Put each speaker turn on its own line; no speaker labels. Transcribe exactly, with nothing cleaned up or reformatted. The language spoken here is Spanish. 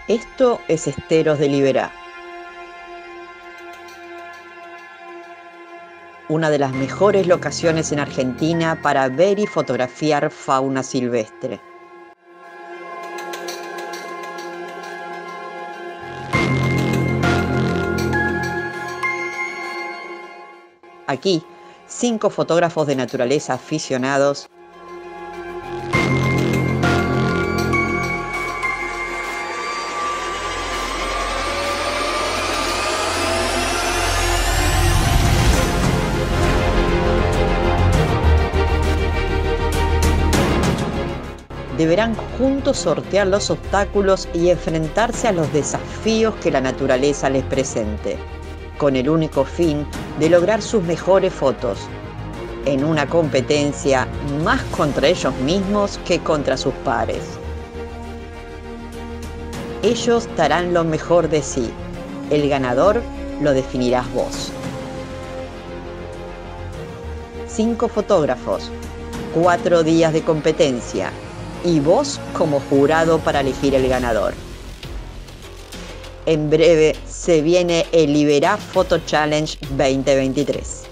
Esto es Esteros de Liberá, una de las mejores locaciones en Argentina para ver y fotografiar fauna silvestre. Aquí, cinco fotógrafos de naturaleza aficionados deberán juntos sortear los obstáculos y enfrentarse a los desafíos que la naturaleza les presente, con el único fin de lograr sus mejores fotos, en una competencia más contra ellos mismos que contra sus pares. Ellos darán lo mejor de sí, el ganador lo definirás vos. Cinco fotógrafos, cuatro días de competencia, y vos como jurado para elegir el ganador. En breve se viene el Liberá Photo Challenge veinte veintitrés.